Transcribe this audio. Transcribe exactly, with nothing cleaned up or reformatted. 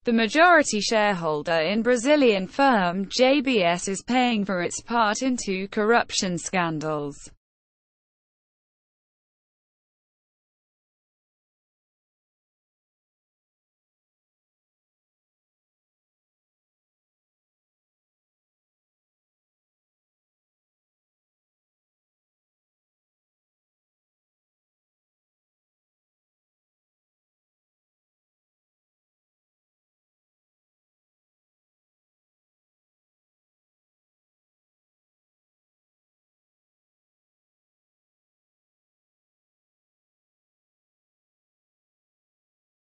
The majority shareholder in Brazilian firm J B S is paying for its part in two corruption scandals.